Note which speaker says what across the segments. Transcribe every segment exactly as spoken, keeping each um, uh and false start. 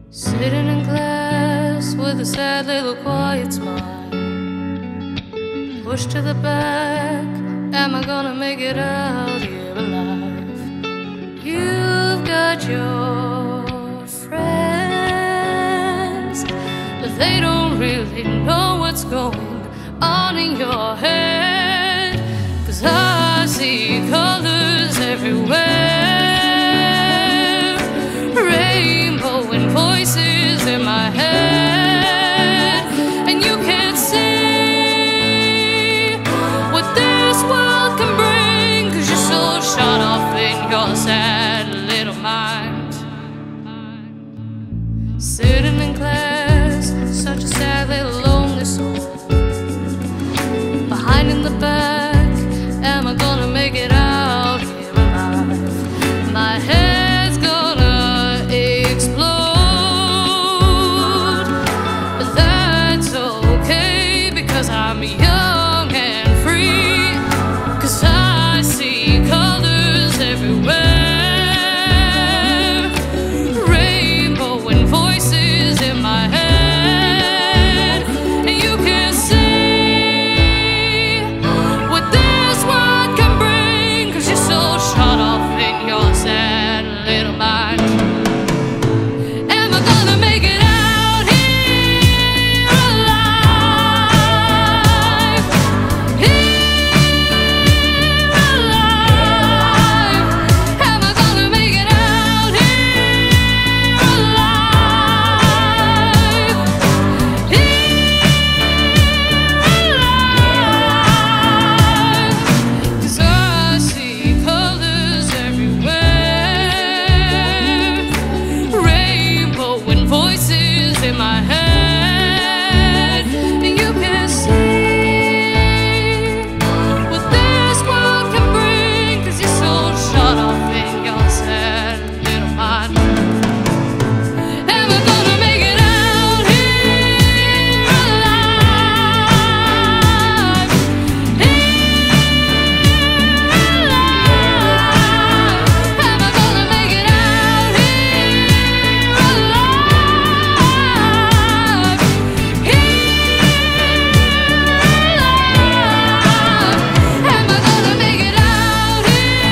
Speaker 1: Sitting in class with a sad little quiet smile, pushed to the back, am I gonna make it out here alive? You've got your friends, but they don't really know what's going on in your head. 'Cause I see colors everywhere, rainbow and voices in my head, and you can't see what this world can bring, 'cause you're so shut off in your sad little mind. Sitting in class, such a sad little lonely soul, behind in the back, am I gonna make it out here alive? My head's gonna explode, but that's okay, because I'm young and free. 'Cause I see colors everywhere, rainbow and voices in my head, and you can't see what this world can bring, 'cause you're so shut off in your sad little mind. Am I gonna make it out here alive? Here alive? Am I gonna make it out here alive? Here alive? 'Cause I see colors everywhere, rainbow and voices in my head, and you can't see what this world can bring, 'cause you're so shut off in your sad little mind. Am I gonna make it out here alive? Here alive? Am I gonna make it out here alive? Here alive? Am I gonna make it out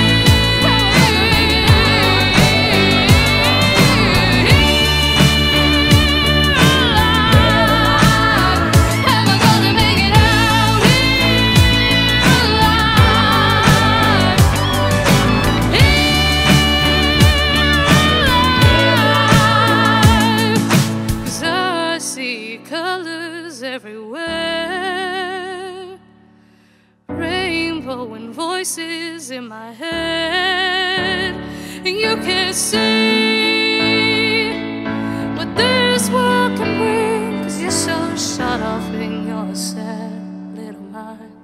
Speaker 1: Cause I see colors everywhere, rainbow and voices in my head, and you can't see what this world can bring, 'cause you're so shut off in your sad little mind.